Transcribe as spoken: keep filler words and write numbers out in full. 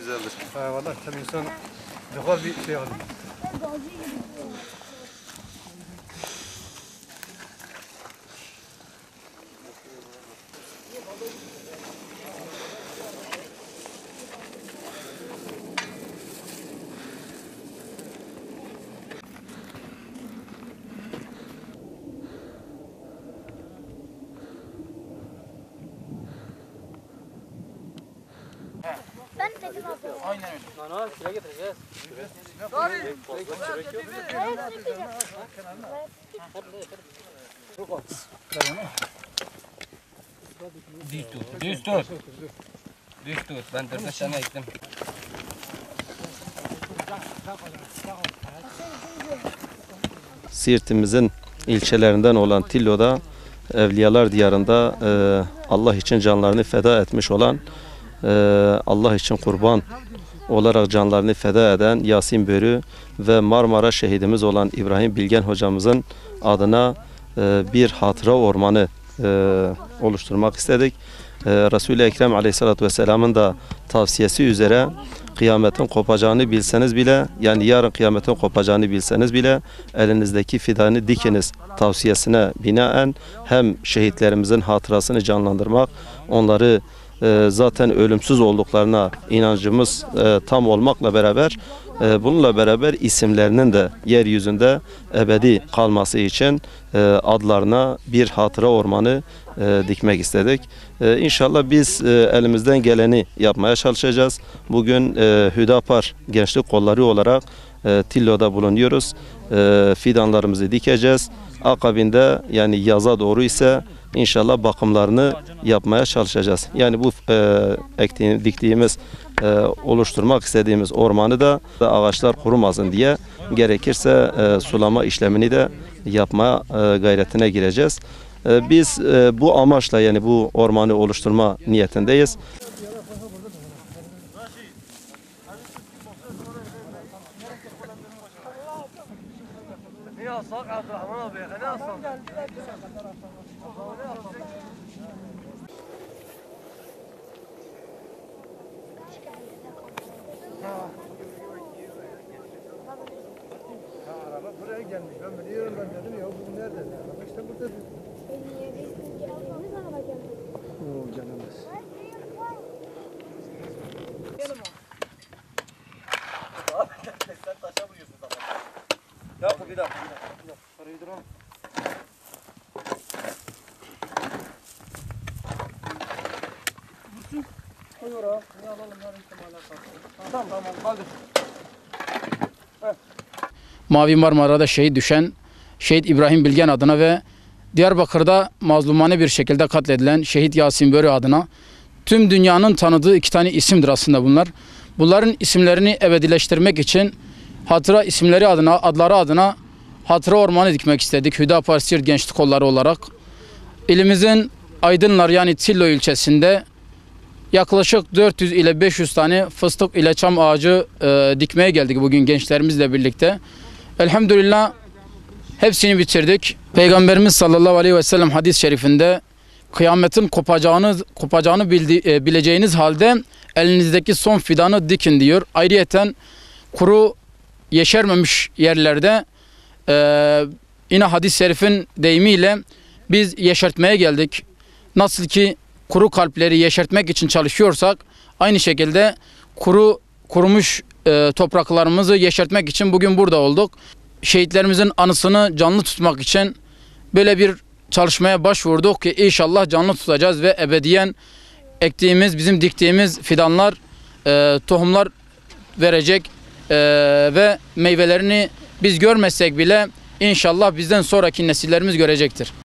güzeldir. Ha vallahi tabii insan daha bir şey alıyor. Ben dedim abi. Aynen öyle. Lan al sıra getireceğiz. Düz tut. Düz tut. Düz tut. Ben dört beş tane ektim. Siirt'imizin ilçelerinden olan Tillo'da Evliyalar Diyarı'nda e, Allah için canlarını feda etmiş olan, e, Allah için kurban olarak canlarını feda eden Yasin Börü ve Marmara şehidimiz olan İbrahim Bilgen hocamızın adına e, bir hatıra ormanı e, oluşturmak istedik. E, Resul-i Ekrem Aleyhisselatü Vesselam'ın da tavsiyesi üzere kıyametin kopacağını bilseniz bile, yani yarın kıyametin kopacağını bilseniz bile elinizdeki fidanı dikiniz tavsiyesine binaen hem şehitlerimizin hatırasını canlandırmak, onları e, zaten ölümsüz olduklarına inancımız e, tam olmakla beraber e, bununla beraber isimlerinin de yeryüzünde ebedi kalması için e, adlarına bir hatıra ormanı e, dikmek istedik. E, İnşallah biz e, elimizden geleni yapmaya çalışacağız. Bugün e, Hüdapar Gençlik Kolları olarak e, Tillo'da bulunuyoruz. E, fidanlarımızı dikeceğiz. Akabinde yani yaza doğru ise İnşallah bakımlarını yapmaya çalışacağız. Yani bu e, ektiğim, diktiğimiz, e, oluşturmak istediğimiz ormanı da ağaçlar kurumasın diye gerekirse e, sulama işlemini de yapmaya e, gayretine gireceğiz. E, biz e, bu amaçla yani bu ormanı oluşturma niyetindeyiz. Ne alsak Abdurrahman abi, ne alsak? Ha, araba buraya gelmiş. Ben biliyorum, ben dedim ya bu nerede? Araba işte burada. Oo canımız. Sen taşa vuruyorsun zaten. Ya bir dakika, bir dakika. Bir dakika. Parayı duralım. Koy oraya. Ne alalım? Yarın ihtimalle kalsın. Tamam tamam kaldır. Mavi Marmara'da şehit düşen şehit İbrahim Bilgen adına ve Diyarbakır'da mazlumane bir şekilde katledilen şehit Yasin Börü adına tüm dünyanın tanıdığı iki tane isimdir aslında bunlar. Bunların isimlerini ebedileştirmek için hatıra isimleri adına, adları adına hatıra ormanı dikmek istedik. Hüdapar Siirt Gençlik Kolları olarak. İlimizin Aydınlar yani Tillo ilçesinde yaklaşık dört yüz ile beş yüz tane fıstık ile çam ağacı e, dikmeye geldik bugün gençlerimizle birlikte. Elhamdülillah hepsini bitirdik. Peygamberimiz sallallahu aleyhi ve sellem hadis-i şerifinde kıyametin kopacağını, kopacağını bildi, e, bileceğiniz halde elinizdeki son fidanı dikin diyor. Ayrıyeten kuru yeşermemiş yerlerde e, yine hadis-i şerifin deyimiyle biz yeşertmeye geldik. Nasıl ki kuru kalpleri yeşertmek için çalışıyorsak aynı şekilde kuru kurumuş e, topraklarımızı yeşertmek için bugün burada olduk. Şehitlerimizin anısını canlı tutmak için böyle bir çalışmaya başvurduk ki inşallah canlı tutacağız ve ebediyen ektiğimiz, bizim diktiğimiz fidanlar, e, tohumlar verecek e, ve meyvelerini biz görmesek bile inşallah bizden sonraki nesillerimiz görecektir.